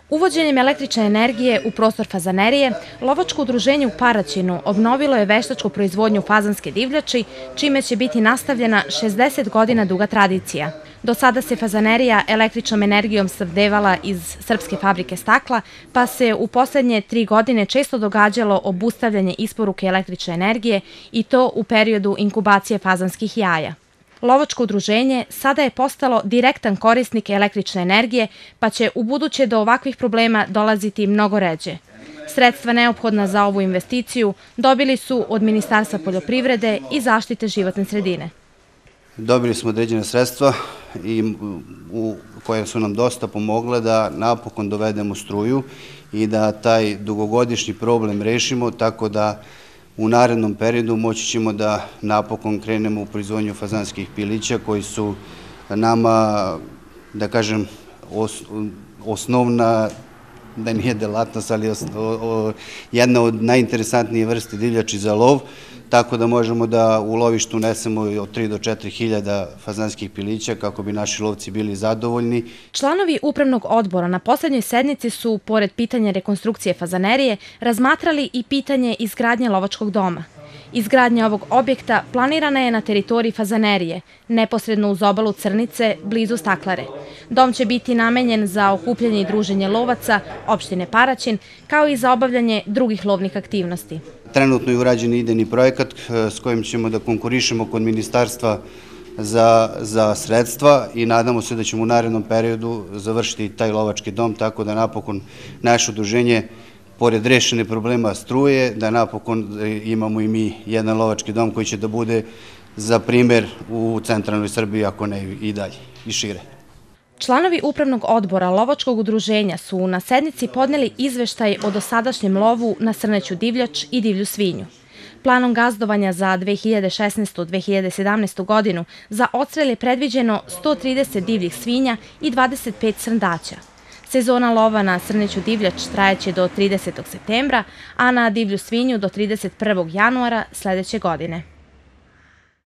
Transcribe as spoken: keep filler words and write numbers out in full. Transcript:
Uvođenjem električne energije u prostor fazanerije, lovačko udruženje u Paraćinu obnovilo je veštačku proizvodnju fazanske divljači, čime će biti nastavljena šezdeset godina duga tradicija. Do sada se fazanerija električnom energijom snabdevala iz srpske fabrike stakla, pa se u poslednje tri godine često događalo obustavljanje isporuke električne energije i to u periodu inkubacije fazanskih jaja. Lovačko udruženje sada je postalo direktan korisnik električne energije, pa će ubuduće do ovakvih problema dolaziti mnogo ređe. Sredstva neophodna za ovu investiciju dobili su od Ministarstva poljoprivrede i zaštite životne sredine. Dobili smo određena sredstva koja su nam dosta pomogla da napokon dovedemo struju i da taj dugogodišnji problem rešimo, tako da u narednom periodu moći ćemo da napokon krenemo u proizvodnju fazanskih pilića koji su nama, da kažem, osnovna, da nije delatnost, ali jedna od najinteresantnijih vrste divljači za lov, tako da možemo da u lovištu unesemo od tri do četiri hiljade fazanskih pilića kako bi naši lovci bili zadovoljni. Članovi upravnog odbora na poslednjoj sednici su, pored pitanja rekonstrukcije fazanerije, razmatrali i pitanje izgradnje lovačkog doma. Izgradnja ovog objekta planirana je na teritoriji fazanerije, neposredno uz obalu Crnice, blizu Staklare. Dom će biti namenjen za okupljanje i druženje lovaca opštine Paraćin, kao i za obavljanje drugih lovnih aktivnosti. Trenutno je urađen idejni projekat s kojim ćemo da konkurišemo kod ministarstva za sredstva i nadamo se da ćemo u narednom periodu završiti taj lovački dom, tako da napokon naše udruženje, pored rešene problema struje, da napokon imamo i mi jedan lovački dom koji će da bude za primer u centralnoj Srbiji, ako ne i dalje, i šire. Članovi upravnog odbora lovačkog udruženja su na sednici podneli izveštaj o dosadašnjem lovu na srneću divljač i divlju svinju. Planom gazdovanja za dve hiljade šesnaestu do dve hiljade sedamnaestu. godinu za odstrel je predviđeno sto trideset divljih svinja i dvadeset pet srndaća. Sezona lova na srneću divljač trajaće do tridesetog septembra, a na divlju svinju do trideset prvog januara sledeće godine.